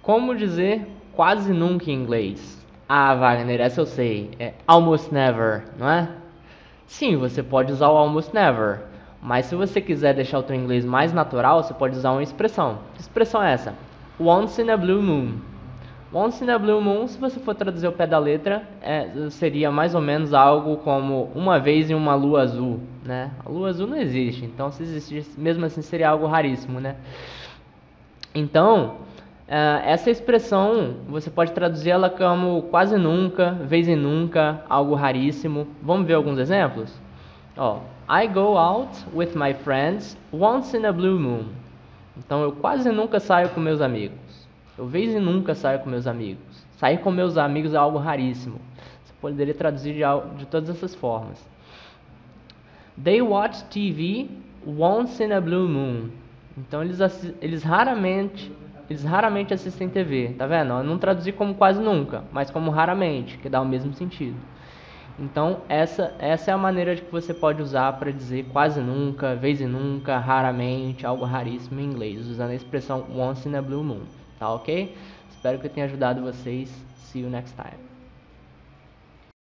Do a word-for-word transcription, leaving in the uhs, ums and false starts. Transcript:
Como dizer quase nunca em inglês? Ah, Wagner, essa eu sei. É almost never, não é? Sim, você pode usar o almost never. Mas se você quiser deixar o teu inglês mais natural, você pode usar uma expressão. Que expressão é essa? Once in a blue moon. Once in a blue moon, se você for traduzir o pé da letra, é, seria mais ou menos algo como uma vez em uma lua azul, né? A lua azul não existe, então se existisse, mesmo assim seria algo raríssimo, né? Então, uh, essa expressão, você pode traduzir ela como quase nunca, vez em nunca, algo raríssimo. Vamos ver alguns exemplos? Ó, I go out with my friends once in a blue moon. Então, eu quase nunca saio com meus amigos. Eu vez em nunca saio com meus amigos. Sair com meus amigos é algo raríssimo. Você poderia traduzir de, de todas essas formas. They watch T V once in a blue moon. Então eles, eles raramente eles raramente assistem T V, tá vendo? Eu não traduzi como quase nunca, mas como raramente, que dá o mesmo sentido. Então essa, essa é a maneira de que você pode usar para dizer quase nunca, vez em nunca, raramente, algo raríssimo em inglês, usando a expressão once in a blue moon, tá ok? Espero que eu tenha ajudado vocês. See you next time.